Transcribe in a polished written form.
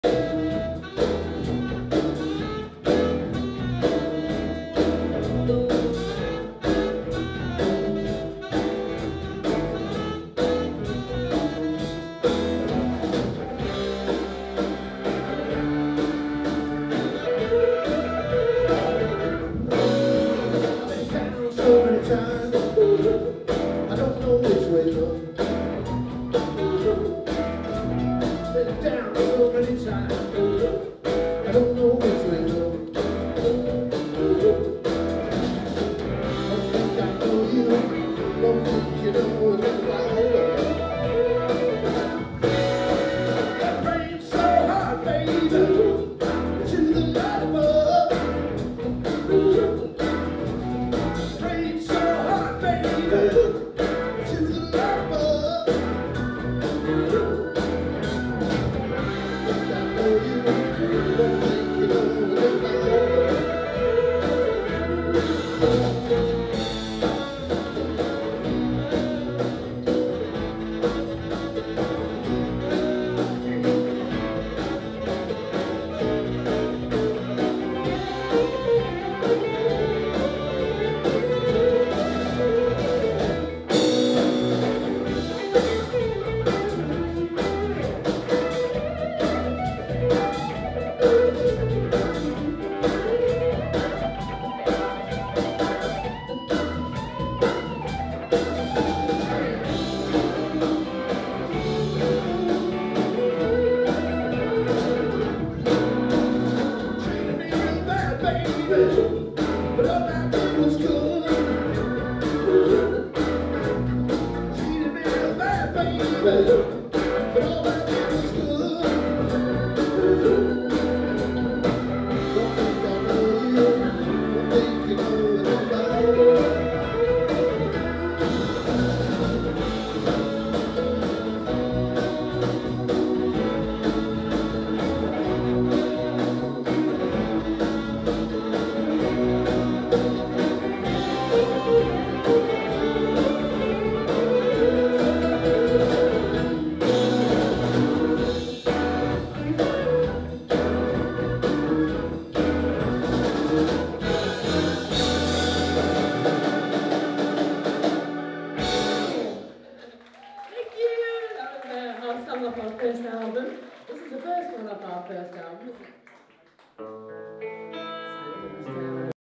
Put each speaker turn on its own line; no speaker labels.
So many times, I don't know which way to go. Been down so many times, I don't know which way to go. Don't think I know you, don't think you know that I love. That rain's so hard, baby, to the light above. Rain's so hard, baby, to the light above. I know you.